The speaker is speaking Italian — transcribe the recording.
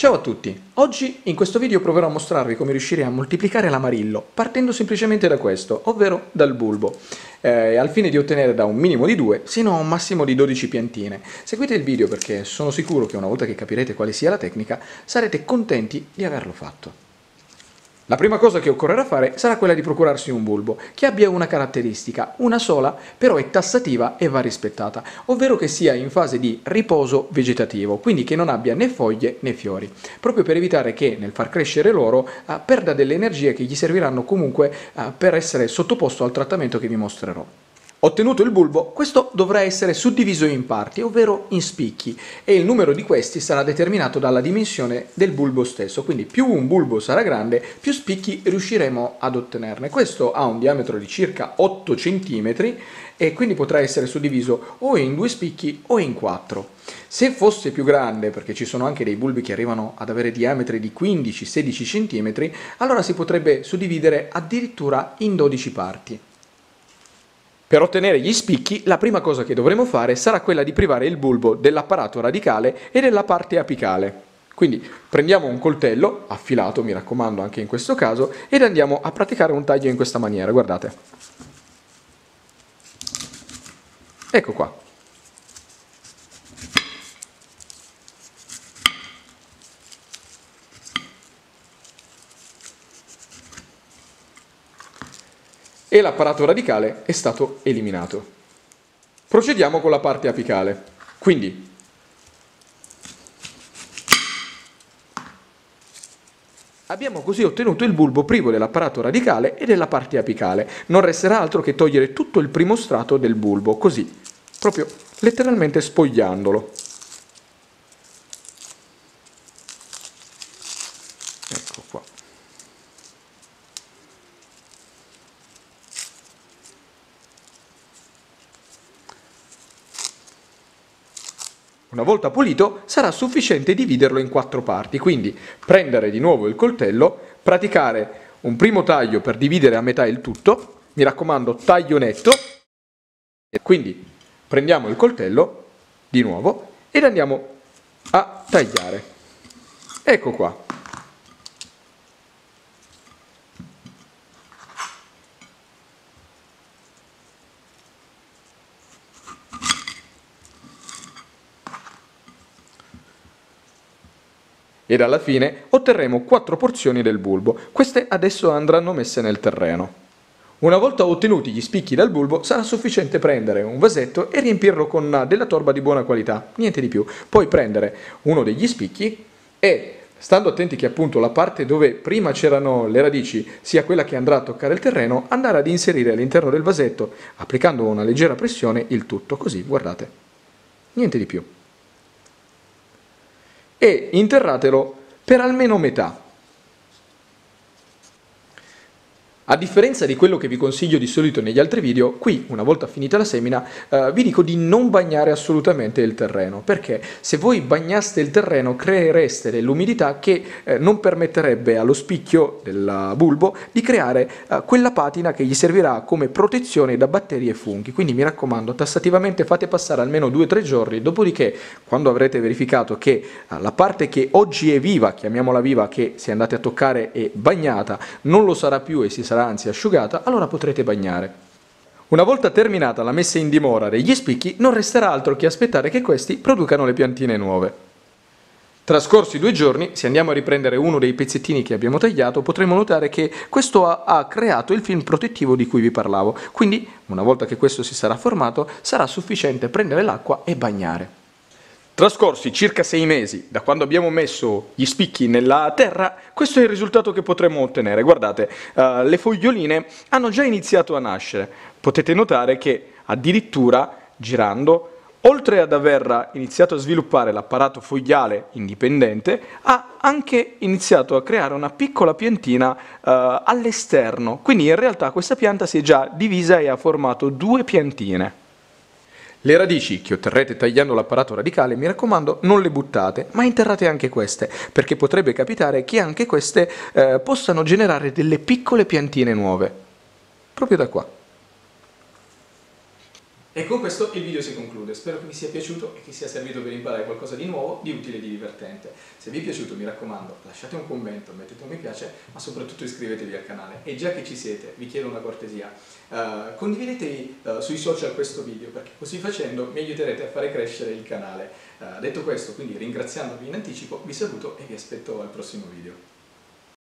Ciao a tutti! Oggi in questo video proverò a mostrarvi come riuscire a moltiplicare l'amarillo partendo semplicemente da questo, ovvero dal bulbo, al fine di ottenere da un minimo di 2 sino a un massimo di 12 piantine. Seguite il video perché sono sicuro che una volta che capirete quale sia la tecnica sarete contenti di averlo fatto. La prima cosa che occorrerà fare sarà quella di procurarsi un bulbo che abbia una caratteristica, una sola, però è tassativa e va rispettata, ovvero che sia in fase di riposo vegetativo, quindi che non abbia né foglie né fiori, proprio per evitare che nel far crescere l'oro perda delle energie che gli serviranno comunque per essere sottoposto al trattamento che vi mostrerò. Ottenuto il bulbo, questo dovrà essere suddiviso in parti, ovvero in spicchi, e il numero di questi sarà determinato dalla dimensione del bulbo stesso, quindi più un bulbo sarà grande, più spicchi riusciremo ad ottenerne. Questo ha un diametro di circa 8 cm e quindi potrà essere suddiviso o in 2 spicchi o in 4. Se fosse più grande, perché ci sono anche dei bulbi che arrivano ad avere diametri di 15-16 cm, allora si potrebbe suddividere addirittura in 12 parti. Per ottenere gli spicchi, la prima cosa che dovremo fare sarà quella di privare il bulbo dell'apparato radicale e della parte apicale. Quindi prendiamo un coltello, affilato mi raccomando anche in questo caso, ed andiamo a praticare un taglio in questa maniera, guardate. Ecco qua. E l'apparato radicale è stato eliminato. Procediamo con la parte apicale. Quindi abbiamo così ottenuto il bulbo privo dell'apparato radicale e della parte apicale. Non resterà altro che togliere tutto il primo strato del bulbo, così, proprio letteralmente spogliandolo. Ecco qua. Una volta pulito sarà sufficiente dividerlo in 4 parti, quindi prendere di nuovo il coltello, praticare un primo taglio per dividere a metà il tutto, mi raccomando taglio netto, quindi prendiamo il coltello di nuovo ed andiamo a tagliare. Ecco qua. Ed alla fine otterremo 4 porzioni del bulbo. Queste adesso andranno messe nel terreno. Una volta ottenuti gli spicchi dal bulbo sarà sufficiente prendere un vasetto e riempirlo con della torba di buona qualità, niente di più. Poi prendere uno degli spicchi e, stando attenti che appunto la parte dove prima c'erano le radici sia quella che andrà a toccare il terreno, andare ad inserire all'interno del vasetto, applicando una leggera pressione, il tutto, così, guardate, niente di più. E interratelo per almeno metà. A differenza di quello che vi consiglio di solito negli altri video, qui, una volta finita la semina, vi dico di non bagnare assolutamente il terreno, perché se voi bagnaste il terreno creereste dell'umidità che non permetterebbe allo spicchio del bulbo di creare quella patina che gli servirà come protezione da batteri e funghi. Quindi mi raccomando, tassativamente fate passare almeno 2-3 giorni, dopodiché, quando avrete verificato che la parte che oggi è viva, chiamiamola viva, che se andate a toccare è bagnata, non lo sarà più e si sarà anzi asciugata, allora potrete bagnare. Una volta terminata la messa in dimora degli spicchi, non resterà altro che aspettare che questi producano le piantine nuove. Trascorsi 2 giorni, se andiamo a riprendere uno dei pezzettini che abbiamo tagliato, potremo notare che questo ha creato il film protettivo di cui vi parlavo, quindi una volta che questo si sarà formato, sarà sufficiente prendere l'acqua e bagnare. Trascorsi circa 6 mesi da quando abbiamo messo gli spicchi nella terra, questo è il risultato che potremo ottenere. Guardate, le foglioline hanno già iniziato a nascere. Potete notare che addirittura girando, oltre ad aver iniziato a sviluppare l'apparato fogliale indipendente, ha anche iniziato a creare una piccola piantina all'esterno. Quindi in realtà questa pianta si è già divisa e ha formato 2 piantine. Le radici che otterrete tagliando l'apparato radicale, mi raccomando, non le buttate, ma interrate anche queste, perché potrebbe capitare che anche queste possano generare delle piccole piantine nuove. Proprio da qua. E con questo il video si conclude, spero che vi sia piaciuto e che sia servito per imparare qualcosa di nuovo, di utile e di divertente. Se vi è piaciuto, mi raccomando, lasciate un commento, mettete un mi piace, ma soprattutto iscrivetevi al canale. E già che ci siete, vi chiedo una cortesia, condividetevi sui social questo video, perché così facendo mi aiuterete a fare crescere il canale. Detto questo, quindi ringraziandovi in anticipo, vi saluto e vi aspetto al prossimo video.